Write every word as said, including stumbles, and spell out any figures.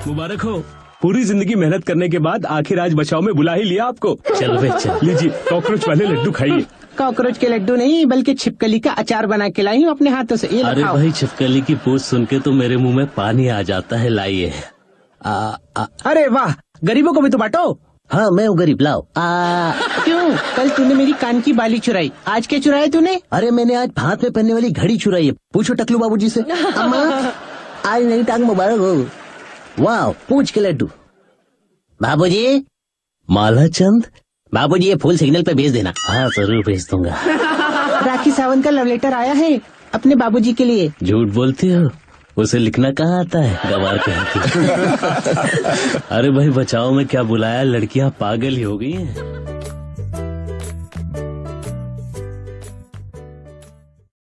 मुबारक हो, पूरी जिंदगी मेहनत करने के बाद आखिर आज बचाओ में बुला ही लिया आपको। चल बे चल। लीजिए कॉकरोच वाले लड्डू खाइए। कॉकरोच के लड्डू नहीं बल्कि छिपकली का अचार बना के लाई हूँ अपने हाथों से। ये अरे भाई छिपकली की पूछ सुन के तो मेरे मुंह में पानी आ जाता है। लाइए। आ, आ, अरे वाह, गरीबों को भी तो बांटो। हाँ मैं हूँ गरीब, लाओ। आ, क्यों? कल तूने मेरी कान की बाली चुराई, आज क्या चुराया तूने? अरे मैंने आज हाथ में पहनने वाली घड़ी चुराई है। पूछो टकलू बाबूजी से। अम्मा आज नई टांग मुबारक हो। वाह, पूछ के लड्डू। बाबूजी। माला चंद। बाबूजी ये फूल सिग्नल पे भेज देना। हाँ जरूर भेज दूंगा। राखी सावंत का लव लेटर आया है अपने बाबूजी के लिए। झूठ बोलती हो, उसे लिखना कहाँ आता है, गवार कहती। अरे भाई बचाओ में क्या बुलाया, लड़कियाँ पागल ही हो गई हैं।